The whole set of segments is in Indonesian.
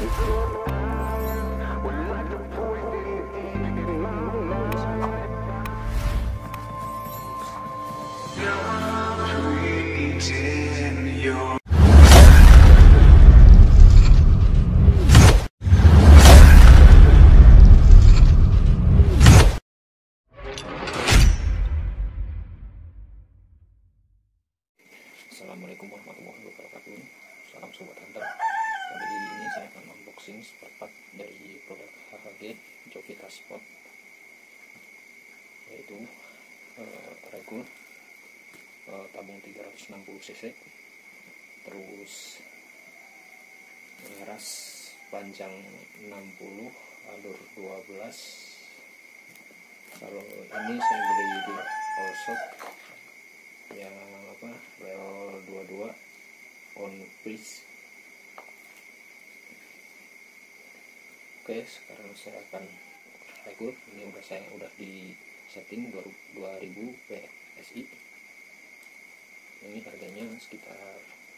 Assalamualaikum warahmatullahi wabarakatuh. Salam sobat hunter. Kali ini saya akan unboxing spare part dari produk HHG Jovita Sport, yaitu regul tabung 360 cc, terus laras panjang 60, alur 12. Kalau ini saya beli di all shop yang rel 22 on bridge. Oke, sekarang saya akan regul. Ini udah di setting 2000 PSI. Ini harganya sekitar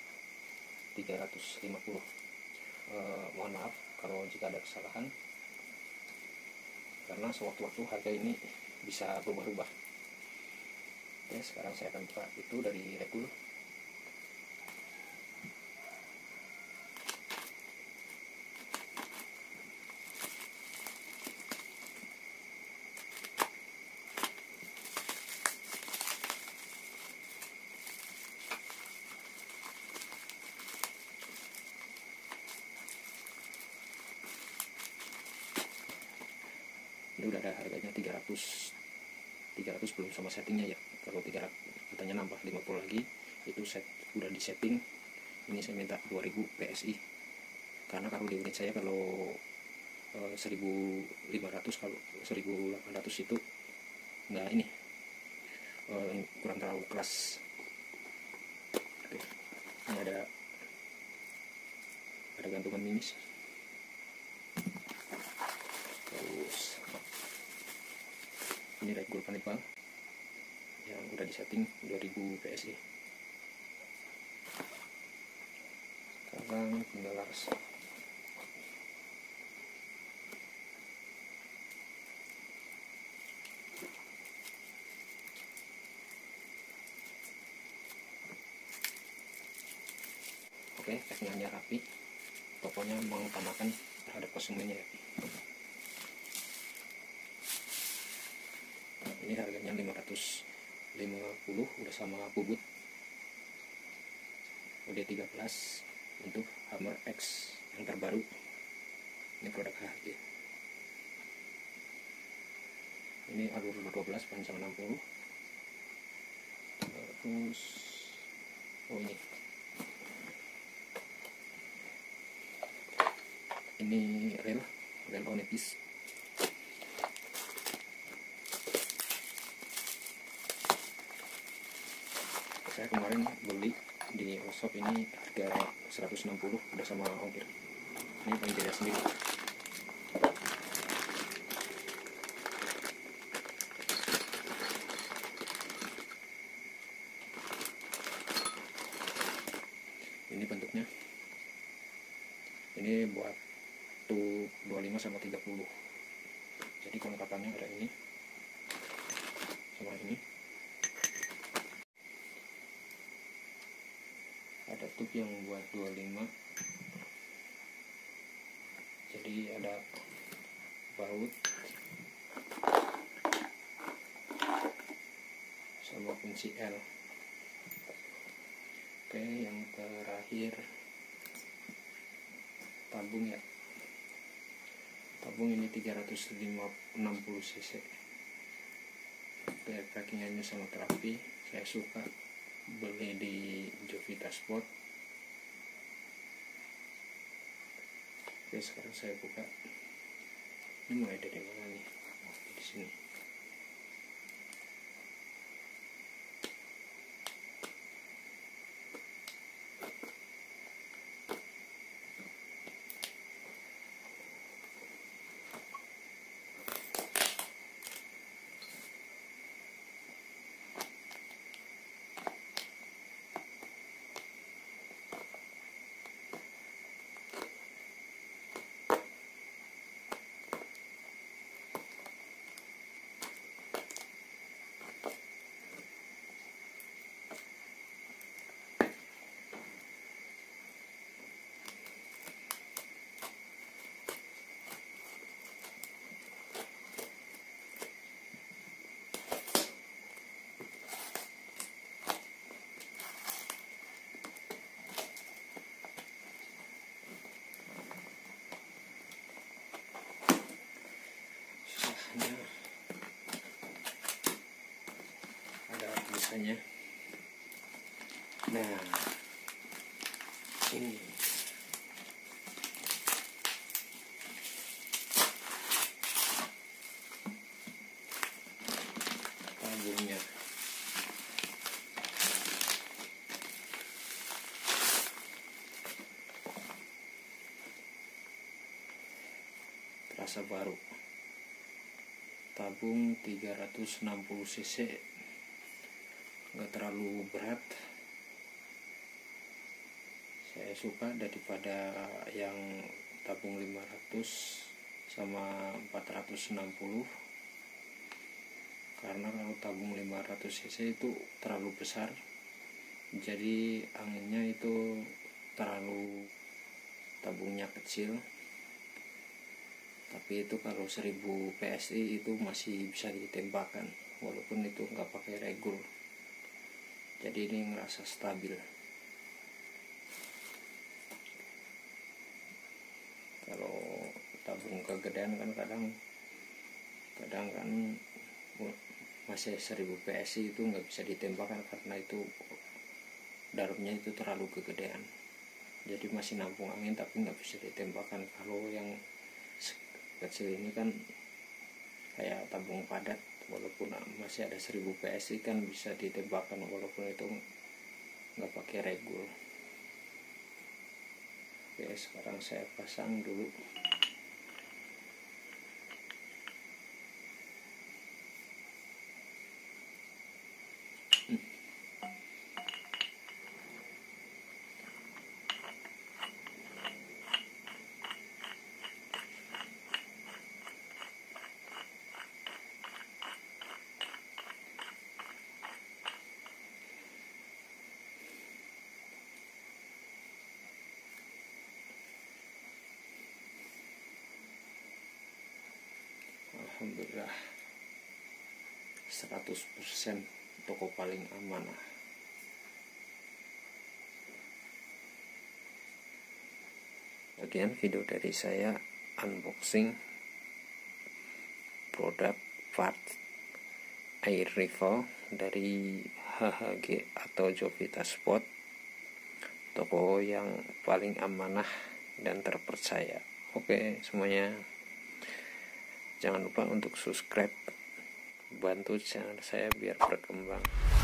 350. Mohon maaf kalau jika ada kesalahan, karena sewaktu-waktu harga ini bisa berubah-ubah. Oke, sekarang saya akan buka itu dari regul. Ini udah ada harganya 300 belum sama settingnya ya. Kalau 300 katanya nambah 50 lagi, itu udah di setting. Ini saya minta 2000 PSI, karena kalau di unit saya kalau 1500, kalau 1800 itu enggak ini, kurang terlalu keras. Oke, ini ada gantungan minis. Terus ini regul panipal yang udah disetting 2000 PSI. Sekarang tinggal laras. Oke, packingnya rapi. Pokoknya mengutamakan terhadap konsumennya ya. Ini harganya 550, udah sama bubut UD13 untuk Hammer X yang terbaru. Ini produk HHG. Ini alur 12 panjang 60. Terus ini rel onepis. Saya kemarin beli di shop ini harga 160, udah sama ongkir. Ini paling beda sendiri. Ini bentuknya. Ini buat tuh 25 sama 30. Jadi kelengkapannya ada ini sama ini. Ada tub yang buat 25, jadi ada baut sama kunci L. Oke, yang terakhir tabung ya. Tabung ini 360 cc. Oke, packingannya sangat rapi, saya suka. Beli di Jovita Sport. Oke, sekarang saya buka. Ini mulai dari mana nih? Oh, di sini. biasanya. Nah, ini tabungnya. Terasa baru. Tabung 360 cc, nggak terlalu berat. Saya suka daripada yang tabung 500 sama 460, karena kalau tabung 500 cc itu terlalu besar, jadi anginnya itu terlalu, tabungnya kecil. Tapi itu kalau 1000 PSI itu masih bisa ditembakkan, walaupun itu nggak pakai regul, jadi ini ngerasa stabil. Kalau tabung kegedean kan kadang kan masih 1000 PSI itu nggak bisa ditembakkan karena itu darumnya itu terlalu kegedean, jadi masih nampung angin tapi nggak bisa ditembakkan. Kalau yang kecil ini kan kayak tabung padat, walaupun masih ada 1000 PSI kan bisa ditembakkan walaupun itu nggak pakai regul. Oke, sekarang saya pasang dulu. Alhamdulillah 100% toko paling amanah. Sekian video dari saya unboxing produk part air rifle dari HHG atau Jovita Sport, toko yang paling amanah dan terpercaya. Oke semuanya, jangan lupa untuk subscribe, bantu channel saya biar berkembang.